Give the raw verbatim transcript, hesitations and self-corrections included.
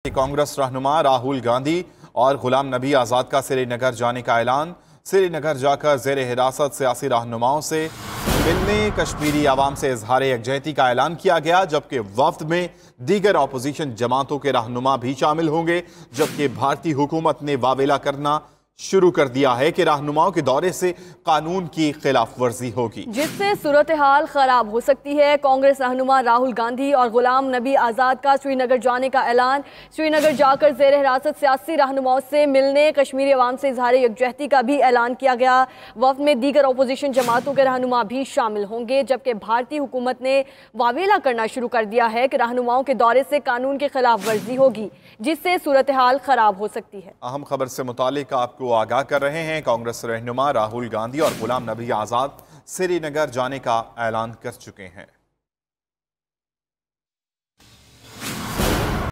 कांग्रेस रहनुमा राहुल गांधी और गुलाम नबी आज़ाद का श्रीनगर जाने का ऐलान। श्रीनगर जाकर जेर हिरासत सियासी रहनुमाओं से मिलने, कश्मीरी आवाम से इजहार यकजहती का ऐलान किया गया, जबकि वफ्द में दीगर अपोजिशन जमातों के रहनुमा भी शामिल होंगे। जबकि भारतीय हुकूमत ने वावेला करना शुरू कर दिया है कि रहनुमाओं के दौरे से कानून की खिलाफ वर्जी होगी, जिससे सूरत हाल खराब हो सकती है। कांग्रेस रहनुमा राहुल गांधी और गुलाम नबी आज़ाद का श्रीनगर जाने का ऐलान। श्रीनगर जाकर जेर हिरासत सियासी रहनुमाओं से मिलने, कश्मीरी अवाम से इजहार यकजहती का भी ऐलान किया गया। वफ्द में दीगर अपोजिशन जमातों के रहनुमा भी शामिल होंगे, जबकि भारतीय हुकूमत ने वावेला करना शुरू कर दिया है कि रहनुमाओं के दौरे से कानून की खिलाफ वर्जी होगी, जिससे सूरत हाल खराब हो सकती है। अहम खबर से मुतालिक आपको आगाह कर रहे हैं। कांग्रेस रहनुमा राहुल गांधी और गुलाम नबी आज़ाद श्रीनगर जाने का ऐलान कर चुके हैं।